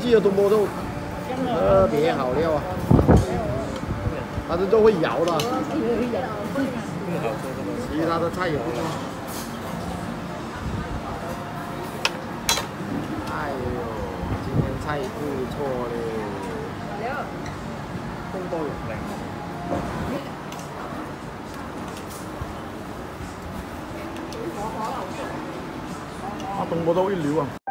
季的东坡肉特别好料啊，它的肉会摇的。其他的菜也不错。哎呦，今天菜不错嘞。东坡肉嚟。啊，东坡肉一流啊！